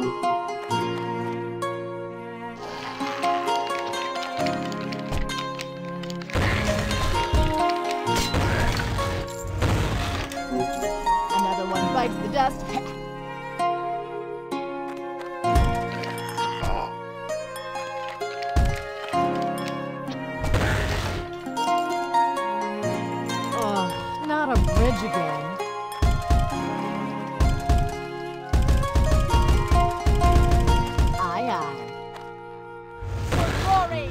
Another one bites the dust. Oh, not a bridge again. Aye, aye. For glory!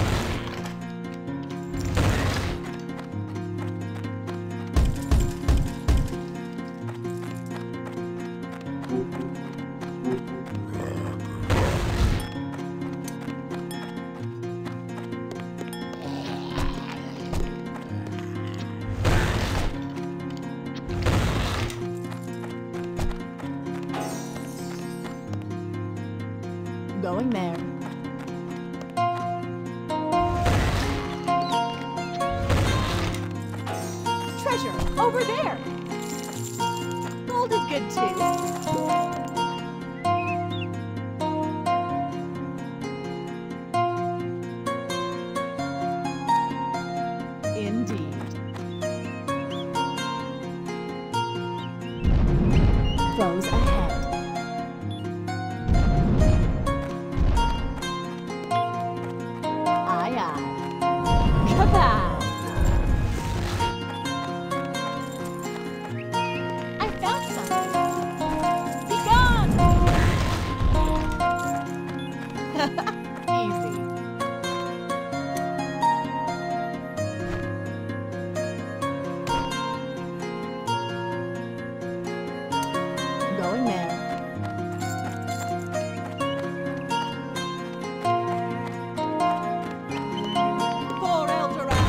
Going there. Treasure, over there. Gold is good too. Indeed. Foes ahead. Aye, aye. Kapow! I found something. Be gone! Easy. Going there. For Eldoran.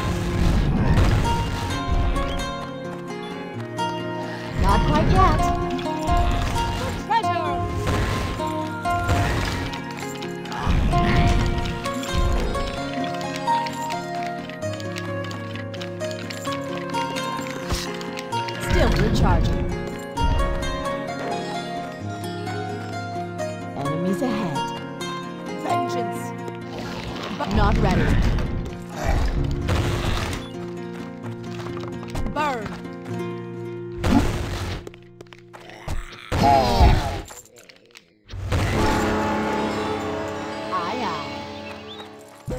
Not quite yet. For treasure. Still recharging. Enemies ahead. Vengeance. But not ready. Burn. Aye, aye.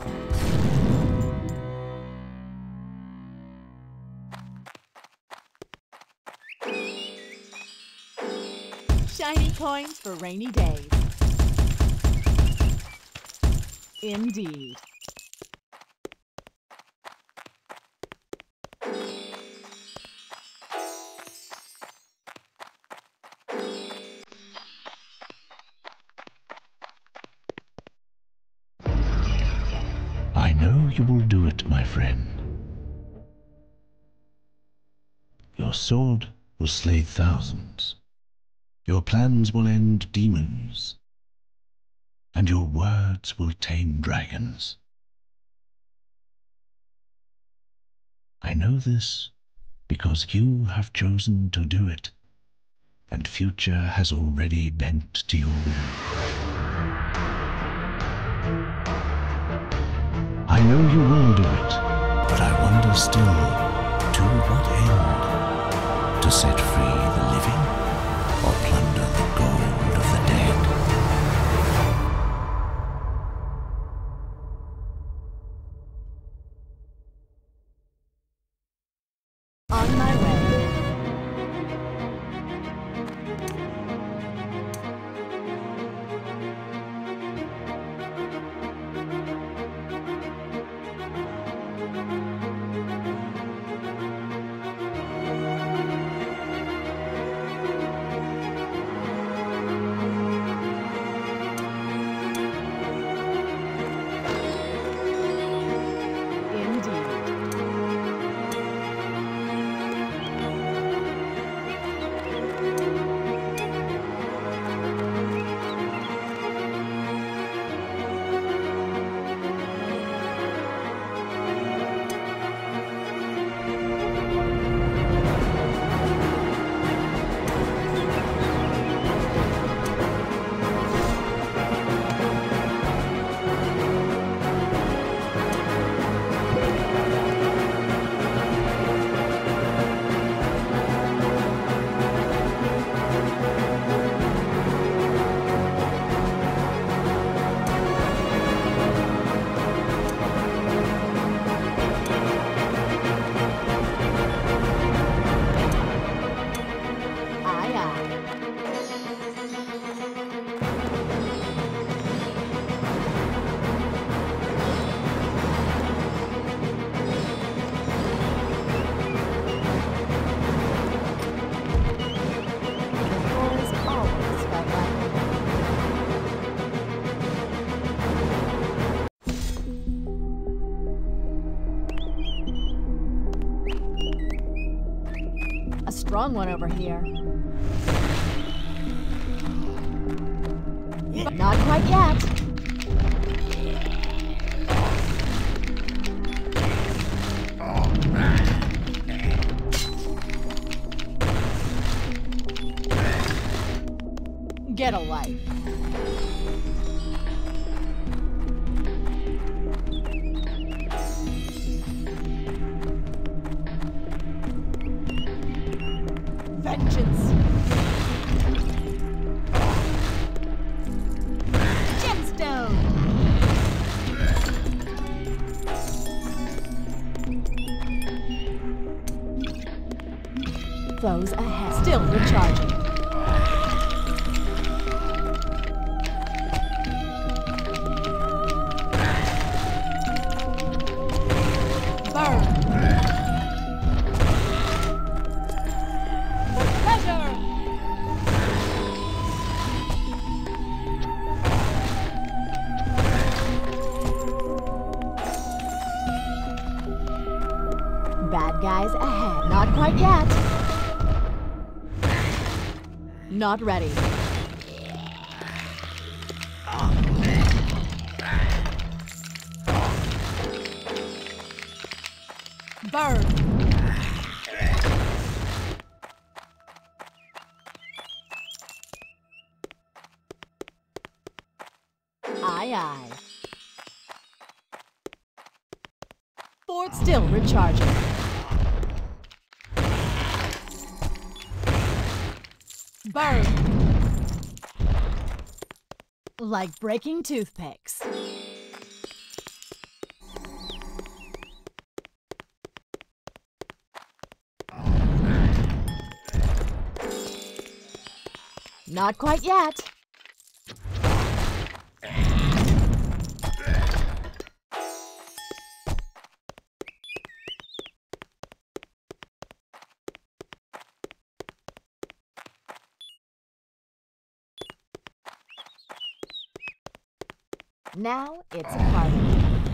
Shiny coins for rainy days. Indeed. I know you will do it, my friend. Your sword will slay thousands. Your plans will end demons. And your words will tame dragons. I know this because you have chosen to do it, and future has already bent to your will. I know you will do it, but I wonder still, to what end? To set free the living, or plunder the gold of the dead? On my way. strong one over here. Not quite yet. Get a life. Vengeance. Gemstone. Foes ahead. Still recharging. Burn. For pleasure. Bad guys ahead. Not quite yet. Not ready. Burn. Aye, aye. Fort still recharging. Burn. Like breaking toothpicks. Not quite yet. Now it's a party.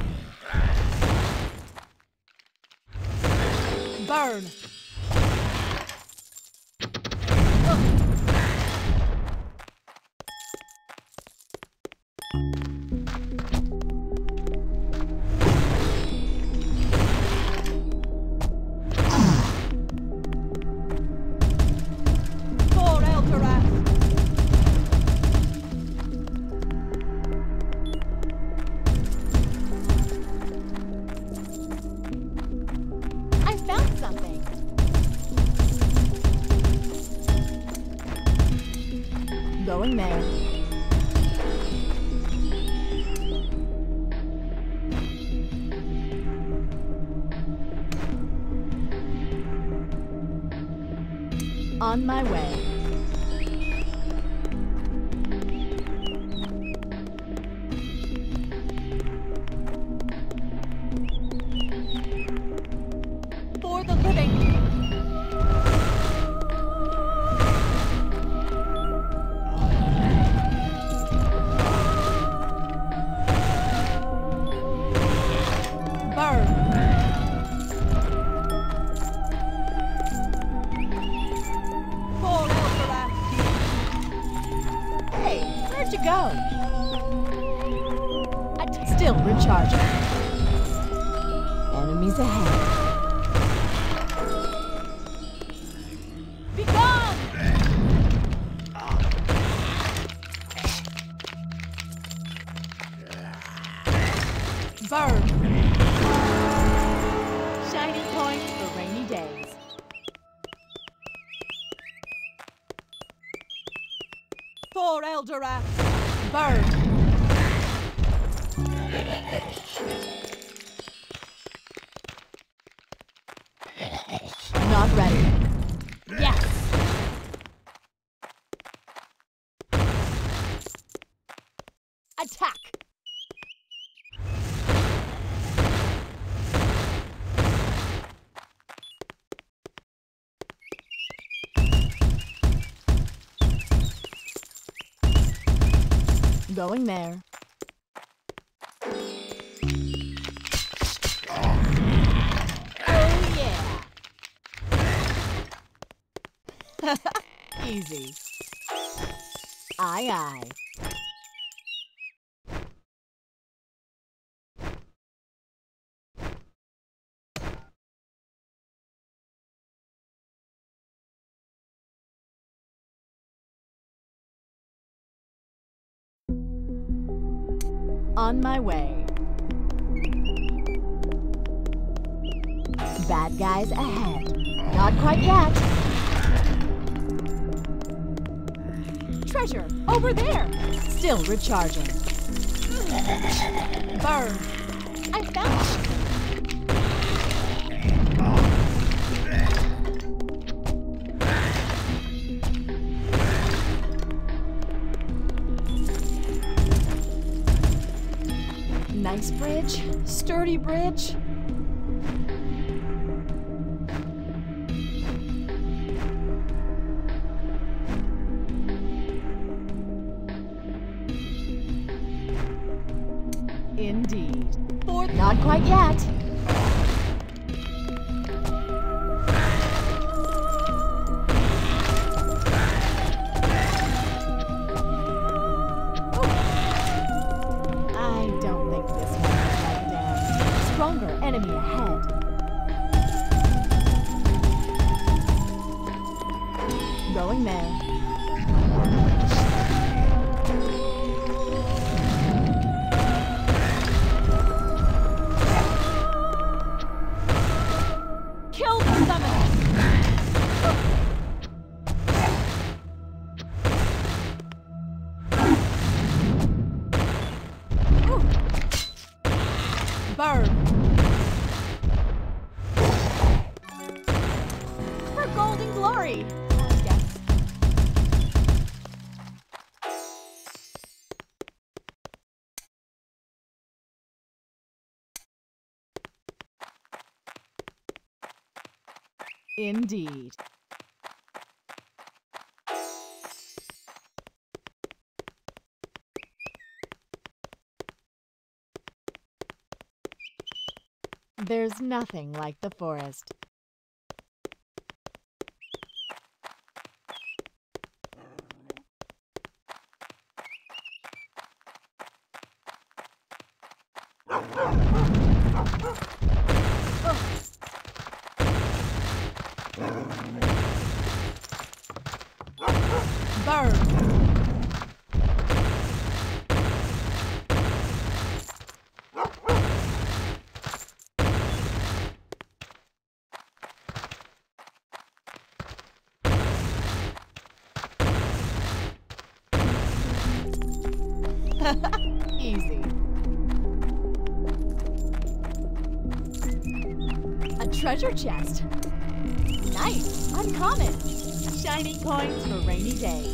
Burn. Going there. On my way. For the living. Where'd you go? Still recharging. Enemies ahead. Be gone! Burn. Shiny points for rainy days. For Eldorath. Burn. Not ready. Yes. Attack. Going there. Oh yeah. Easy. Aye, aye. On my way. Bad guys ahead. Not quite yet. Treasure, over there. Still recharging. Burn. I found it. Nice bridge, sturdy bridge. Indeed. Fourth, not quite yet. Stronger enemy ahead. Going there. Kill the summoner. Burn. For golden glory. Yes. Indeed. There's nothing like the forest. Burn. Easy. A treasure chest. Nice. Uncommon. Shiny coins for rainy days.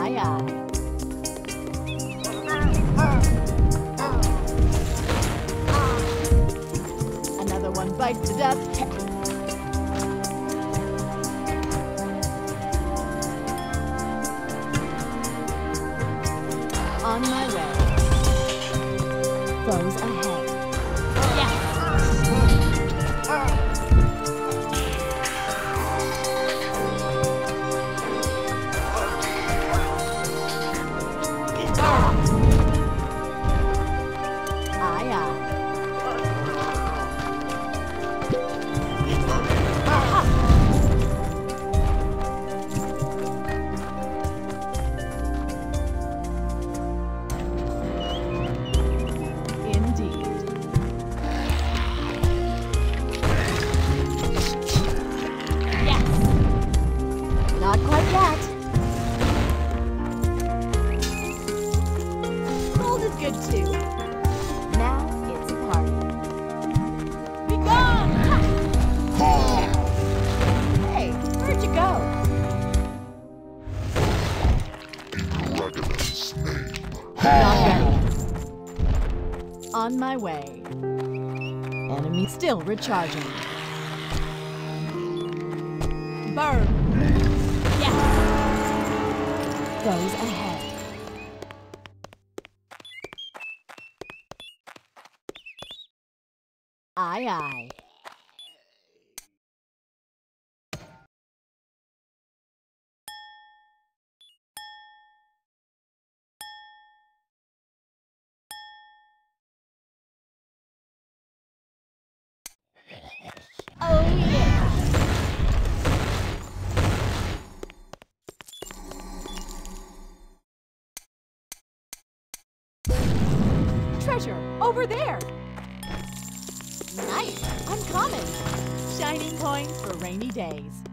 Aye, aye. Another one bites to death. On my way. Foes ahead. Yes! Aye, aye. Indeed. Yes! Not quite yet. Gold is good too. Now it's a party. Be gone! Ha! Hey, where'd you go? Not ready. On my way. Enemy still recharging. Burn! Yes! Goes ahead. Aye, aye. Oh yeah! Treasure, over there! Nice, uncommon. Shining coins for rainy days.